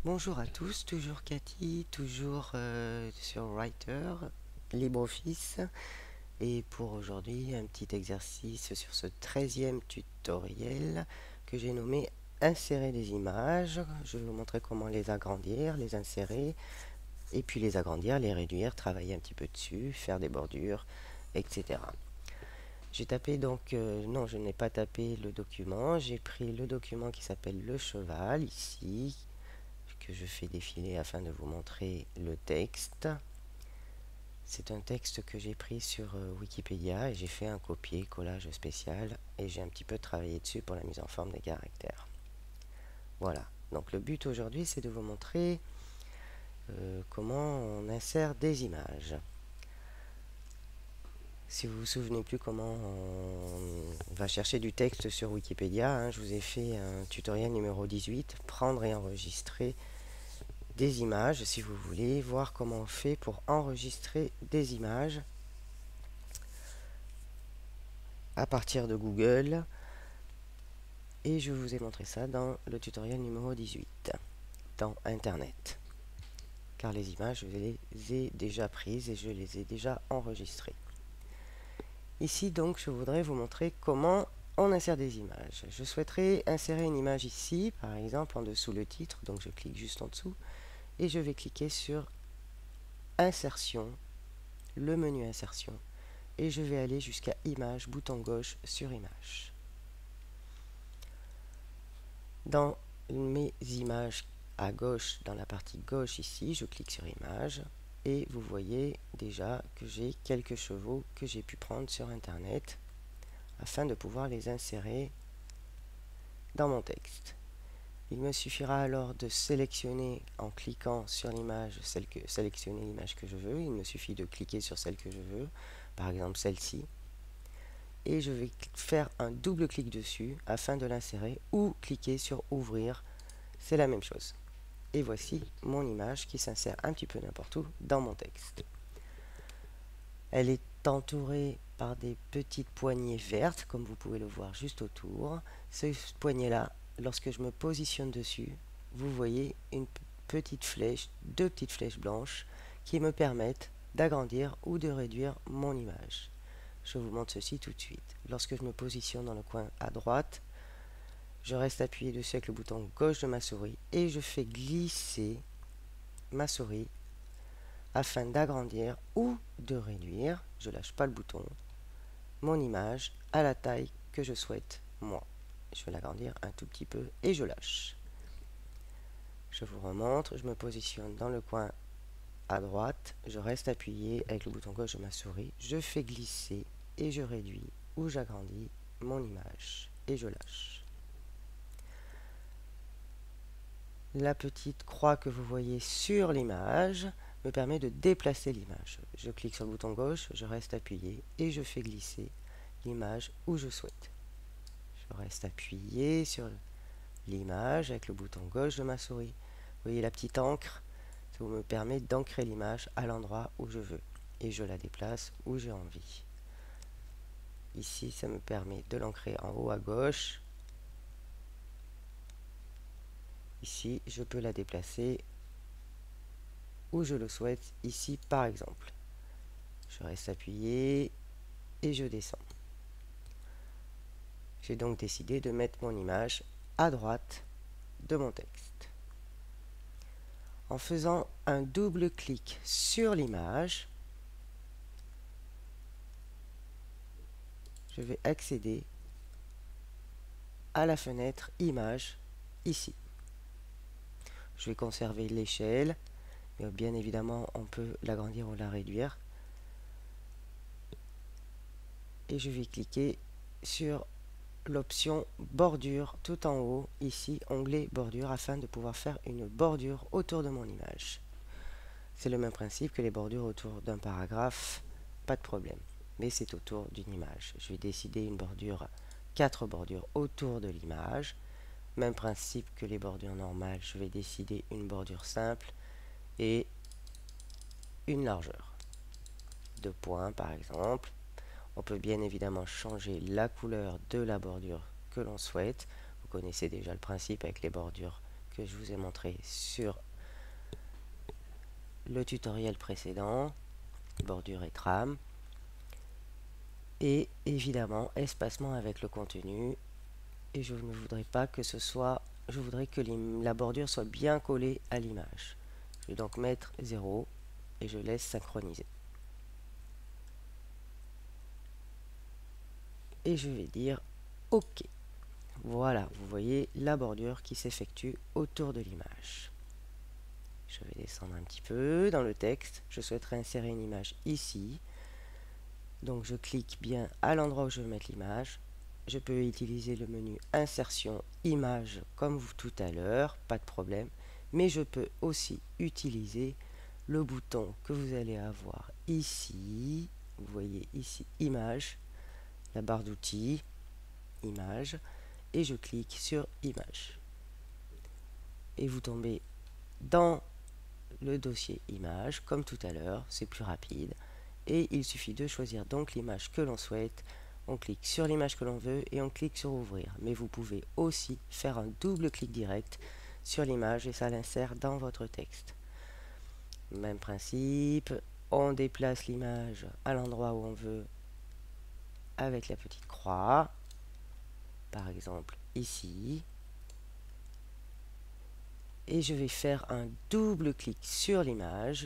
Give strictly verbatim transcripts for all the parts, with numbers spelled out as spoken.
Bonjour à tous, toujours Cathy, toujours euh, sur Writer, LibreOffice. Et pour aujourd'hui, un petit exercice sur ce treizième tutoriel que j'ai nommé Insérer des images. Je vais vous montrer comment les agrandir, les insérer, et puis les agrandir, les réduire, travailler un petit peu dessus, faire des bordures, et cetera. J'ai tapé donc, euh, non, je n'ai pas tapé le document, j'ai pris le document qui s'appelle le cheval, ici, que je fais défiler afin de vous montrer le texte. C'est un texte que j'ai pris sur euh, Wikipédia et j'ai fait un copier-collage spécial et j'ai un petit peu travaillé dessus pour la mise en forme des caractères. Voilà, donc le but aujourd'hui c'est de vous montrer euh, comment on insère des images. Si vous vous souvenez plus comment on va chercher du texte sur Wikipédia, hein, je vous ai fait un tutoriel numéro dix-huit, prendre et enregistrer des images, si vous voulez voir comment on fait pour enregistrer des images à partir de Google. Et je vous ai montré ça dans le tutoriel numéro dix-huit, dans Internet. Car les images, je les ai déjà prises et je les ai déjà enregistrées. Ici, donc, je voudrais vous montrer comment on insère des images. Je souhaiterais insérer une image ici, par exemple, en dessous le titre. Donc, je clique juste en dessous et je vais cliquer sur Insertion, le menu Insertion. Et je vais aller jusqu'à Image, bouton gauche sur Image. Dans mes images à gauche, dans la partie gauche ici, je clique sur Image et vous voyez déjà que j'ai quelques chevaux que j'ai pu prendre sur Internet afin de pouvoir les insérer dans mon texte. Il me suffira alors de sélectionner en cliquant sur l'image, celle que, sélectionner l'image que je veux. Il me suffit de cliquer sur celle que je veux, par exemple celle-ci. Et je vais faire un double clic dessus afin de l'insérer ou cliquer sur ouvrir, c'est la même chose. Et voici mon image qui s'insère un petit peu n'importe où dans mon texte. Elle est entourée par des petites poignées vertes, comme vous pouvez le voir juste autour. Ces poignées-là, lorsque je me positionne dessus, vous voyez une petite flèche, deux petites flèches blanches qui me permettent d'agrandir ou de réduire mon image. Je vous montre ceci tout de suite. Lorsque je me positionne dans le coin à droite, je reste appuyé dessus avec le bouton gauche de ma souris et je fais glisser ma souris afin d'agrandir ou de réduire, je ne lâche pas le bouton, mon image à la taille que je souhaite moi. Je vais l'agrandir un tout petit peu et je lâche. Je vous remontre, je me positionne dans le coin à droite, je reste appuyé avec le bouton gauche de ma souris, je fais glisser et je réduis ou j'agrandis mon image et je lâche. La petite croix que vous voyez sur l'image me permet de déplacer l'image. Je clique sur le bouton gauche, je reste appuyé et je fais glisser l'image où je souhaite. Je reste appuyé sur l'image avec le bouton gauche de ma souris. Vous voyez la petite encre, ça me permet d'ancrer l'image à l'endroit où je veux et je la déplace où j'ai envie. Ici, ça me permet de l'ancrer en haut à gauche. Ici, je peux la déplacer où je le souhaite, ici par exemple. Je reste appuyé et je descends. J'ai donc décidé de mettre mon image à droite de mon texte. En faisant un double clic sur l'image, je vais accéder à la fenêtre Image ici. Je vais conserver l'échelle, mais bien évidemment on peut l'agrandir ou la réduire. Et je vais cliquer sur l'option bordure tout en haut, ici, onglet bordure, afin de pouvoir faire une bordure autour de mon image. C'est le même principe que les bordures autour d'un paragraphe, pas de problème, mais c'est autour d'une image. Je vais décider une bordure, quatre bordures autour de l'image. Même principe que les bordures normales, je vais décider une bordure simple et une largeur. Deux points par exemple. On peut bien évidemment changer la couleur de la bordure que l'on souhaite. Vous connaissez déjà le principe avec les bordures que je vous ai montré sur le tutoriel précédent, bordure et trame. Et évidemment, espacement avec le contenu. Et je ne voudrais pas que ce soit... Je voudrais que la bordure soit bien collée à l'image. Je vais donc mettre zéro et je laisse synchroniser. Et je vais dire OK. Voilà, vous voyez la bordure qui s'effectue autour de l'image. Je vais descendre un petit peu dans le texte. Je souhaiterais insérer une image ici. Donc je clique bien à l'endroit où je veux mettre l'image. Je peux utiliser le menu insertion image comme vous tout à l'heure, pas de problème. Mais je peux aussi utiliser le bouton que vous allez avoir ici. Vous voyez ici image, la barre d'outils, image, et je clique sur image. Et vous tombez dans le dossier image comme tout à l'heure, c'est plus rapide. Et il suffit de choisir donc l'image que l'on souhaite. On clique sur l'image que l'on veut et on clique sur ouvrir. Mais vous pouvez aussi faire un double clic direct sur l'image et ça l'insère dans votre texte. Même principe, on déplace l'image à l'endroit où on veut avec la petite croix. Par exemple ici. Et je vais faire un double clic sur l'image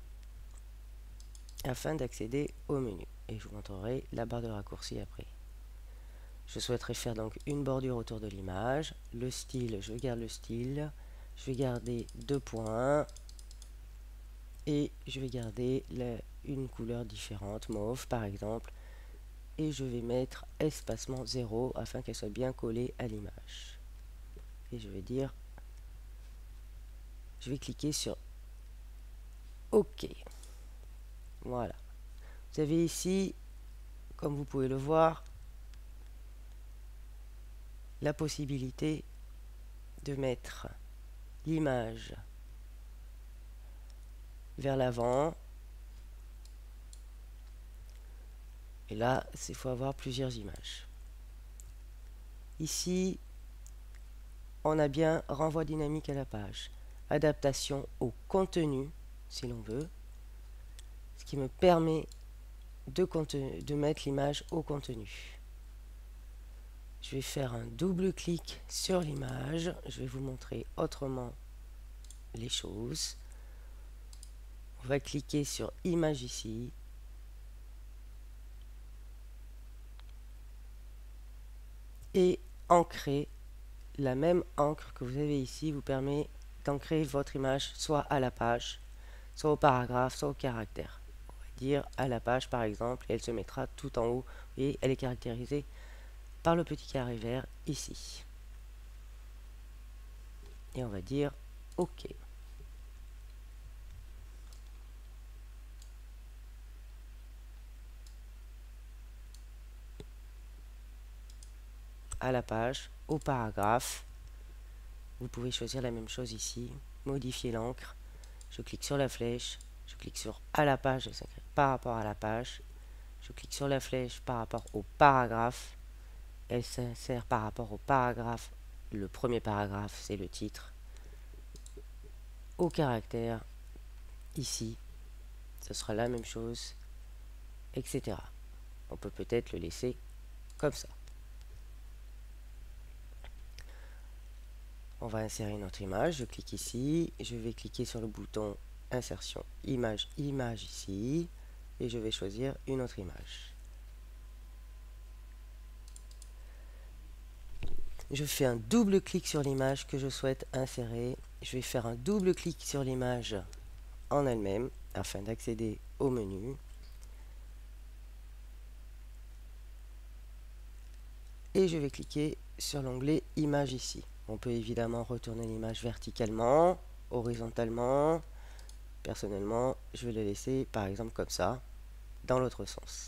afin d'accéder au menu. Et je vous montrerai la barre de raccourci après. Je souhaiterais faire donc une bordure autour de l'image. Le style, je garde le style. Je vais garder deux points. Et je vais garder la, une couleur différente, mauve par exemple. Et je vais mettre espacement zéro afin qu'elle soit bien collée à l'image. Et je vais dire... Je vais cliquer sur OK. Voilà. Vous avez ici, comme vous pouvez le voir, la possibilité de mettre l'image vers l'avant. Et là, il faut avoir plusieurs images. Ici, on a bien renvoi dynamique à la page. Adaptation au contenu, si l'on veut. Ce qui me permet de, de mettre l'image au contenu. Je vais faire un double clic sur l'image. Je vais vous montrer autrement les choses. On va cliquer sur image ici. Et ancrer. La même encre que vous avez ici vous permet d'ancrer votre image soit à la page, soit au paragraphe, soit au caractère. On va dire à la page par exemple, et elle se mettra tout en haut. Et elle est caractérisée par le petit carré vert ici. Et on va dire OK. À la page, au paragraphe. Vous pouvez choisir la même chose ici, modifier l'encre. Je clique sur la flèche, je clique sur à la page, par rapport à la page. Je clique sur la flèche par rapport au paragraphe. Elle s'insère par rapport au paragraphe. Le premier paragraphe, c'est le titre. Au caractère, ici, ce sera la même chose, et cetera. On peut peut-être le laisser comme ça. On va insérer notre image. Je clique ici. Je vais cliquer sur le bouton insertion image, image ici. Et je vais choisir une autre image. Je fais un double clic sur l'image que je souhaite insérer. Je vais faire un double clic sur l'image en elle-même afin d'accéder au menu. Et je vais cliquer sur l'onglet image ici. On peut évidemment retourner l'image verticalement, horizontalement. Personnellement, je vais le laisser par exemple comme ça, dans l'autre sens.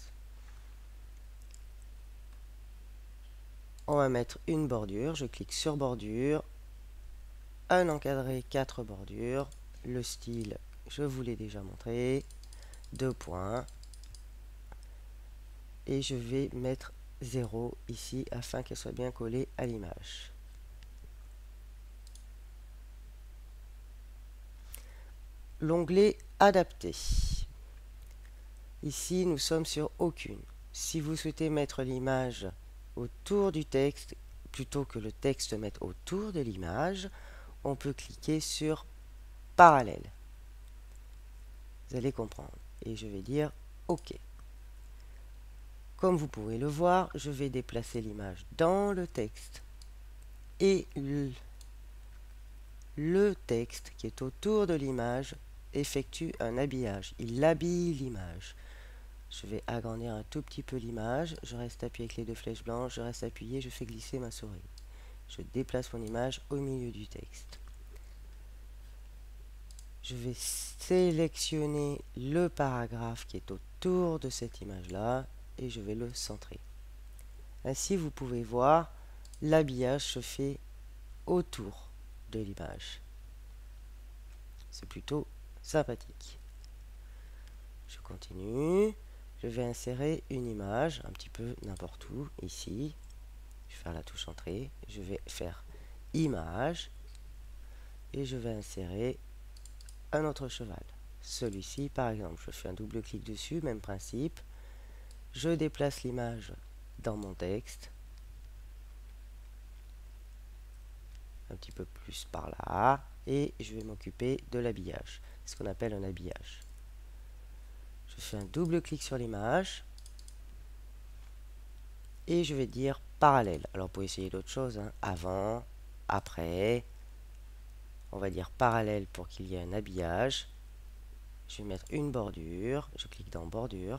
On va mettre une bordure. Je clique sur bordure. Un encadré, quatre bordures. Le style, je vous l'ai déjà montré. Deux points. Et je vais mettre zéro ici afin qu'elle soit bien collée à l'image. l'onglet Adapter. Ici, nous sommes sur Aucune. Si vous souhaitez mettre l'image autour du texte, plutôt que le texte se mette autour de l'image, on peut cliquer sur Parallèle. Vous allez comprendre. Et je vais dire OK. Comme vous pouvez le voir, je vais déplacer l'image dans le texte. Et le, le texte qui est autour de l'image effectue un habillage. Il habille l'image. Je vais agrandir un tout petit peu l'image. Je reste appuyé avec les deux flèches blanches. Je reste appuyé, je fais glisser ma souris. Je déplace mon image au milieu du texte. Je vais sélectionner le paragraphe qui est autour de cette image-là et je vais le centrer. Ainsi, vous pouvez voir, l'habillage se fait autour de l'image. C'est plutôt sympathique. Je continue. Je vais insérer une image, un petit peu n'importe où, ici. Je vais faire la touche entrée. Je vais faire image. Et je vais insérer un autre cheval. Celui-ci, par exemple. Je fais un double clic dessus, même principe. Je déplace l'image dans mon texte. Un petit peu plus par là. Et je vais m'occuper de l'habillage. C'est ce qu'on appelle un habillage. Je fais un double clic sur l'image. Et je vais dire parallèle. Alors, vous pouvez essayer d'autres choses. Hein. Avant, après. On va dire parallèle pour qu'il y ait un habillage. Je vais mettre une bordure. Je clique dans bordure.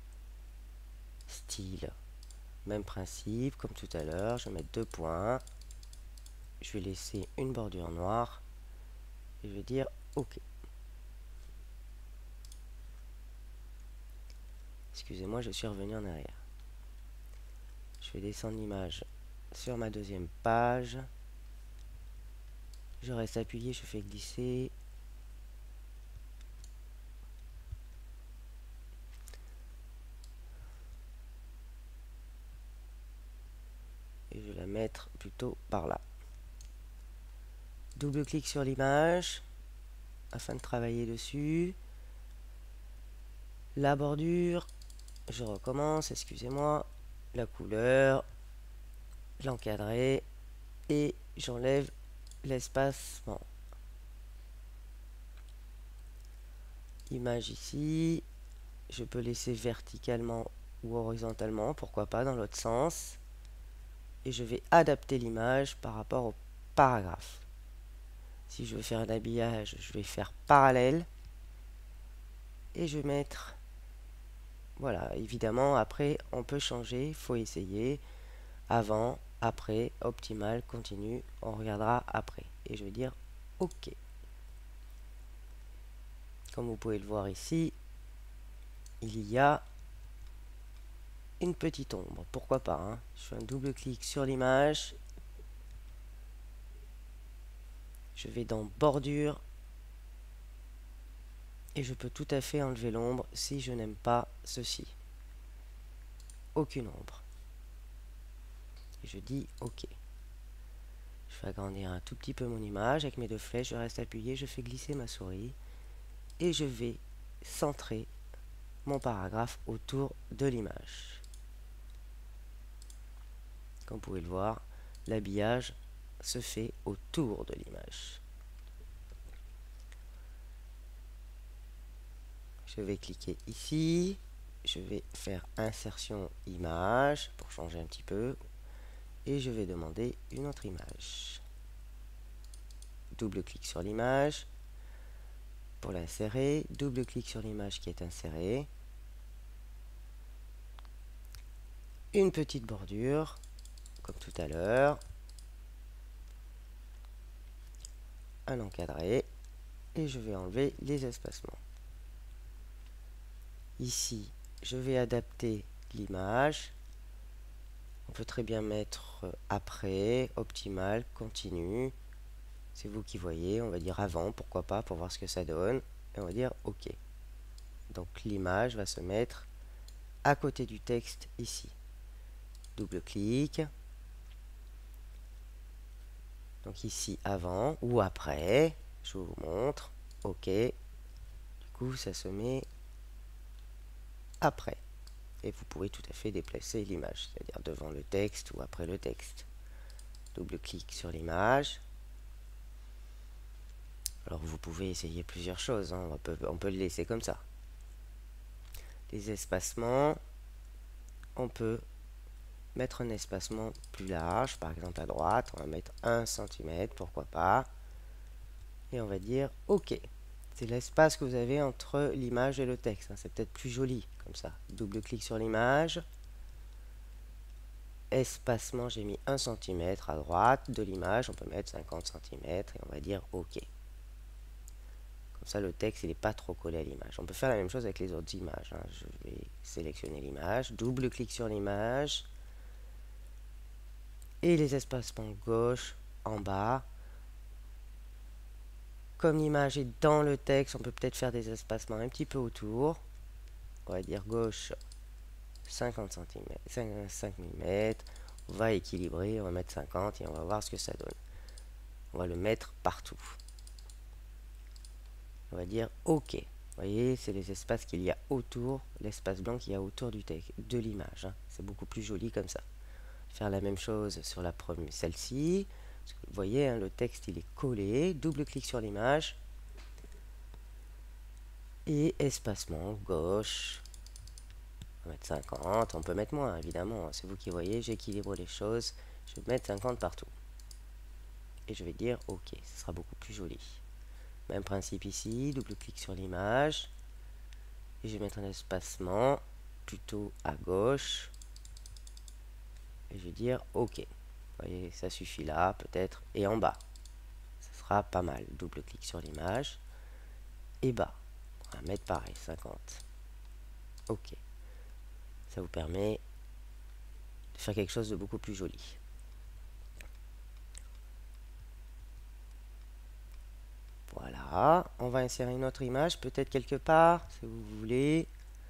Style. Même principe, comme tout à l'heure. Je vais mettre deux points. Je vais laisser une bordure noire. Et je vais dire OK. Excusez-moi, je suis revenu en arrière. Je vais descendre l'image sur ma deuxième page. Je reste appuyé, je fais glisser. Et je vais la mettre plutôt par là. Double clic sur l'image afin de travailler dessus. La bordure, je recommence, excusez-moi. La couleur, l'encadrer et j'enlève l'espacement. Image ici, je peux laisser verticalement ou horizontalement, pourquoi pas dans l'autre sens. Et je vais adapter l'image par rapport au paragraphe. Si je veux faire un habillage, je vais faire parallèle. Et je vais mettre... Voilà, évidemment, après, on peut changer, il faut essayer. Avant, après, optimal, continue, on regardera après. Et je vais dire OK. Comme vous pouvez le voir ici, il y a une petite ombre. Pourquoi pas, hein. Je fais un double clic sur l'image. Je vais dans bordure. Et je peux tout à fait enlever l'ombre si je n'aime pas ceci. Aucune ombre. Et je dis OK. Je vais agrandir un tout petit peu mon image. Avec mes deux flèches, je reste appuyé, je fais glisser ma souris. Et je vais centrer mon paragraphe autour de l'image. Comme vous pouvez le voir, l'habillage se fait autour de l'image. Je vais cliquer ici. Je vais faire insertion image pour changer un petit peu. Et je vais demander une autre image. Double clic sur l'image pour l'insérer. Double clic sur l'image qui est insérée. Une petite bordure, comme tout à l'heure. Un encadré. Et je vais enlever les espacements. Ici, je vais adapter l'image. On peut très bien mettre après, optimal, continue. C'est vous qui voyez, on va dire avant, pourquoi pas, pour voir ce que ça donne. Et on va dire OK. Donc l'image va se mettre à côté du texte ici. Double clic. Donc ici avant ou après, je vous montre. OK. coup, ça se met après. Et vous pouvez tout à fait déplacer l'image, c'est-à-dire devant le texte ou après le texte. Double-clic sur l'image. Alors vous pouvez essayer plusieurs choses, hein. on, peut, on peut le laisser comme ça. Les espacements, on peut mettre un espacement plus large, par exemple à droite, on va mettre un centimètre, pourquoi pas. Et on va dire OK. C'est l'espace que vous avez entre l'image et le texte, hein. C'est peut-être plus joli comme ça. Double-clic sur l'image. Espacement, j'ai mis un centimètre à droite de l'image, on peut mettre cinquante centimètres et on va dire OK. Comme ça, le texte, il n'est pas trop collé à l'image. On peut faire la même chose avec les autres images, hein. Je vais sélectionner l'image, double-clic sur l'image. Et les espacements gauche, en bas. Comme l'image est dans le texte, on peut peut-être faire des espacements un petit peu autour. On va dire gauche, cinquante centimètres, cinq millimètres. On va équilibrer, on va mettre cinquante et on va voir ce que ça donne. On va le mettre partout. On va dire OK. Vous voyez, c'est les espaces qu'il y a autour, l'espace blanc qu'il y a autour du texte, de l'image, hein. C'est beaucoup plus joli comme ça. Faire la même chose sur la première, celle-ci. Vous voyez, hein, le texte il est collé. Double-clic sur l'image. Et espacement gauche. On va mettre cinquante. On peut mettre moins, évidemment. C'est vous qui voyez, j'équilibre les choses. Je vais mettre cinquante partout. Et je vais dire OK. Ce sera beaucoup plus joli. Même principe ici. Double-clic sur l'image. Et je vais mettre un espacement plutôt à gauche. Et je vais dire OK. Vous voyez, ça suffit là, peut-être. Et en bas. Ça sera pas mal. Double-clic sur l'image. Et bas. On va mettre pareil, cinquante. OK. Ça vous permet de faire quelque chose de beaucoup plus joli. Voilà. On va insérer une autre image, peut-être quelque part, si vous voulez.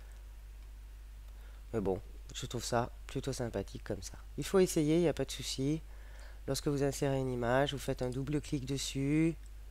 Mais bon, je trouve ça plutôt sympathique comme ça. Il faut essayer, il n'y a pas de souci. Lorsque vous insérez une image, vous faites un double clic dessus.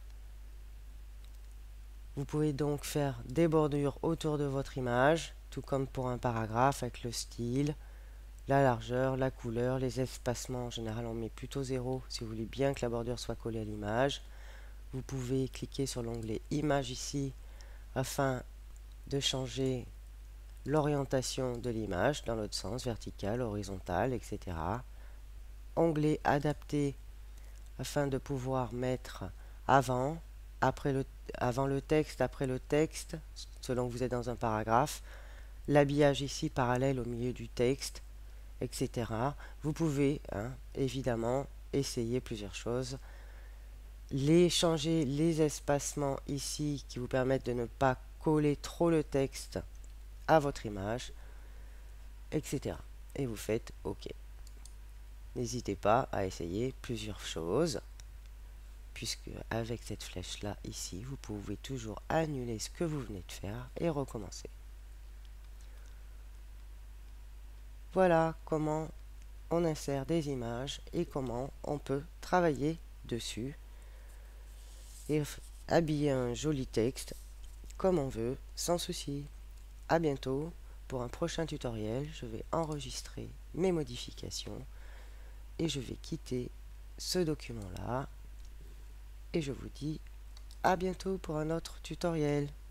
Vous pouvez donc faire des bordures autour de votre image, tout comme pour un paragraphe avec le style, la largeur, la couleur, les espacements. En général, on met plutôt zéro si vous voulez bien que la bordure soit collée à l'image. Vous pouvez cliquer sur l'onglet Image ici afin de changer l'orientation de l'image dans l'autre sens, verticale, horizontale, et cetera. Onglet Adapter afin de pouvoir mettre avant, après le, avant le texte, après le texte, selon que vous êtes dans un paragraphe, l'habillage ici parallèle au milieu du texte, et cetera. Vous pouvez hein, évidemment essayer plusieurs choses. Les changer les espacements ici qui vous permettent de ne pas coller trop le texte à votre image, et cetera. Et vous faites OK. N'hésitez pas à essayer plusieurs choses, puisque avec cette flèche là ici, vous pouvez toujours annuler ce que vous venez de faire et recommencer. Voilà comment on insère des images et comment on peut travailler dessus et habiller un joli texte comme on veut, sans souci. À bientôt pour un prochain tutoriel. Je vais enregistrer mes modifications et je vais quitter ce document là et je vous dis à bientôt pour un autre tutoriel.